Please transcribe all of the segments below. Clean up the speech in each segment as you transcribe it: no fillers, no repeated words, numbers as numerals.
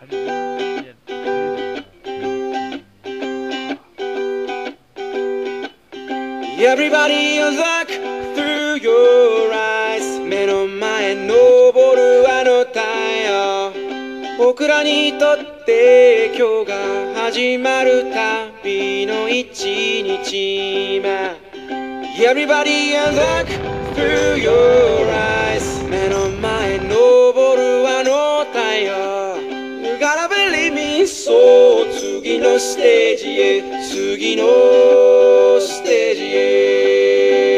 Everybody look through your eyes 目の前昇るあの太陽僕らにとって今日が始まる旅の一日目 Everybody look through your eyes 目の前昇るあの太陽 You gotta believe me そう次のステージへ次のステージへ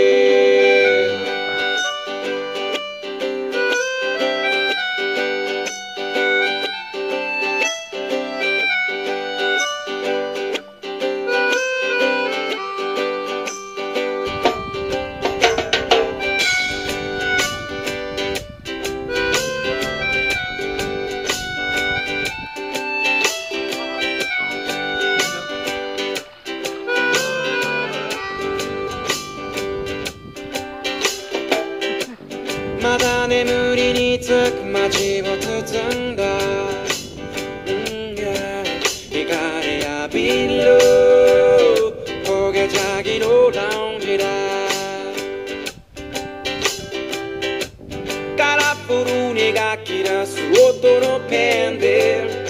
まだ眠りにつく街を包んだ、光浴びる焦げ茶木のラウンジだカラフルに描き出す音のペンで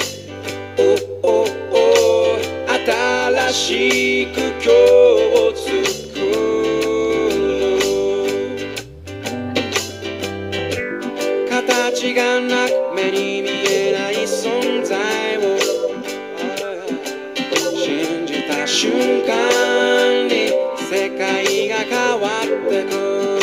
新しく今日を作る形がなく目に見えない存在を信じた瞬間に世界が変わってく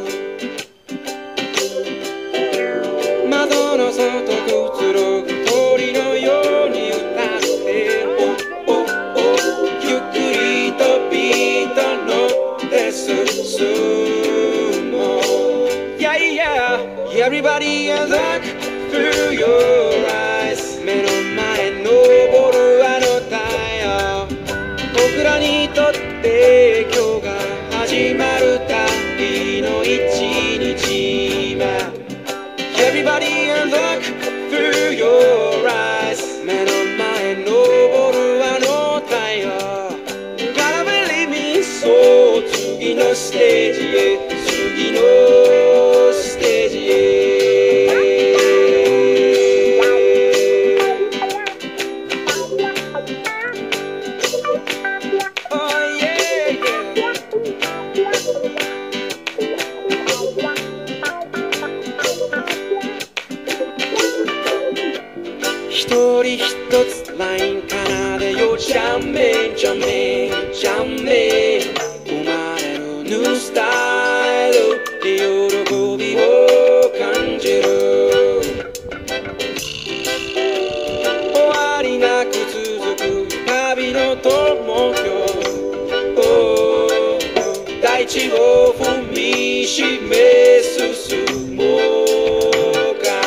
窓の外くつろぐ鳥のように歌ってゆっくりとビートのって進もう Yeah, yeah Everybody look through your eyes 目の前昇るあの太陽僕らにとって今日が始まる旅の一日目 Everybody look through your eyes 目の前昇るあの太陽 You gotta believe me そう次のステージへ次のステージへ一人一つライン奏でよジャンメンジャンメンジャンメン生まれるニュースタイルで喜びを感じる終わりなく続く旅の友よ大地を踏みしめ進もうか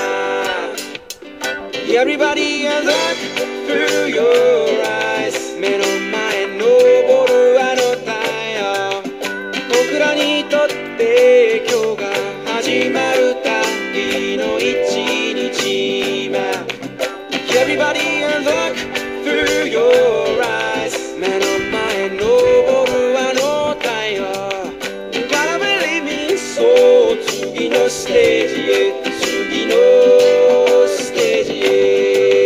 Everybody look through your eyes 目の前昇るあの太陽僕らにとって今日が始まる旅の一日目 Everybody look through your eyes 目の前昇るあの太陽 You gotta believe me そう次のステージへ次のステージへ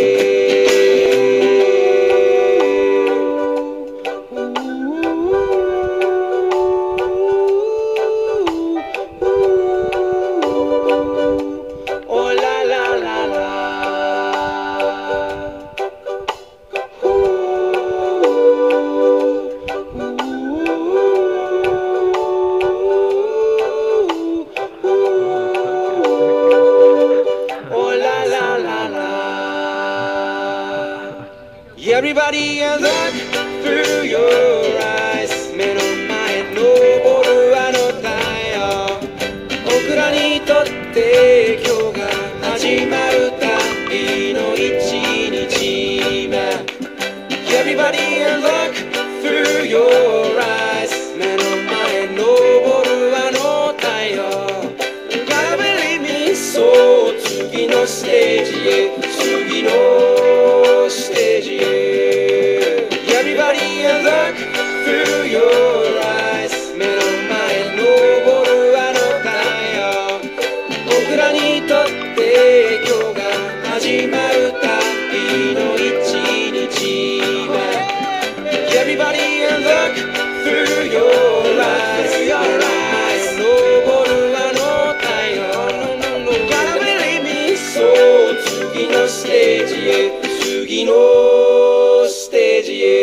Everybody look through your eyes 目の前昇るあの太陽僕らにとって今日が始まる旅の一日目 Everybody look through your eyes 目の前昇るあの太陽 You gotta believe me そう次のステージへ次のステージへ Everybody look through your eyes 目の前昇るあの太陽僕らにとって今日が始まる旅の一日は Everybody look through your eyes 目の前昇るあの太陽 Gotta believe me そう次のステージへ次のステージへ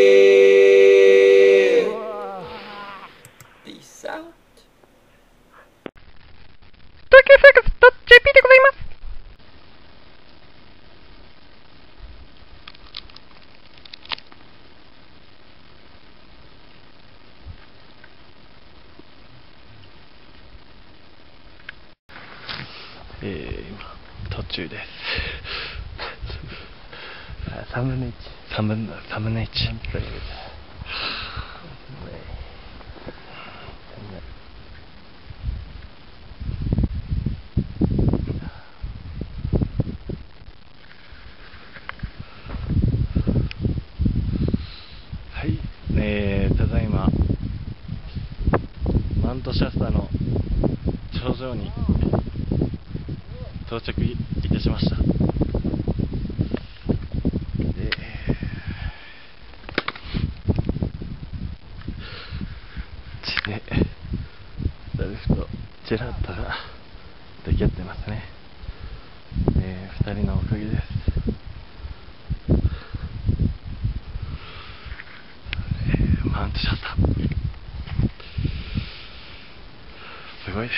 Peace out 東京サーカス .jp でございます。 今途中です。3分の1。3分の1。はい、ただいまマントシャスタの頂上に到着いたしました。ザルフとジェラートが抱き合ってますね。2人のおかげです。マウントシャッターすごいです。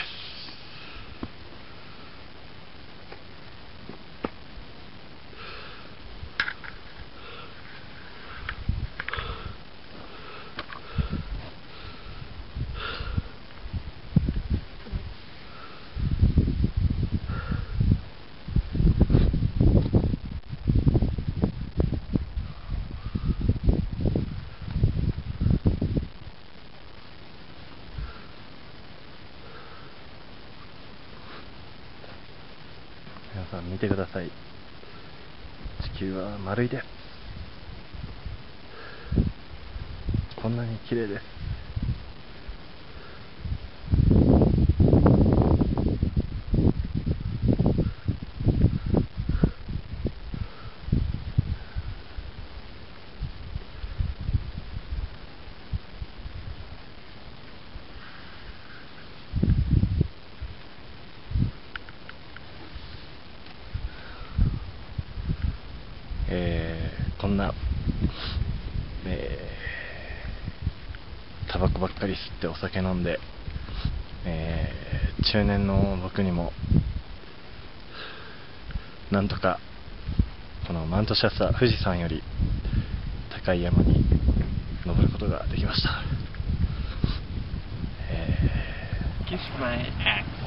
皆さん見てください。地球は丸いです。こんなに綺麗です。こんな、タバコばっかり吸ってお酒飲んで、中年の僕にもなんとかこのマウントシャスタ富士山より高い山に登ることができました。 Kiss my ass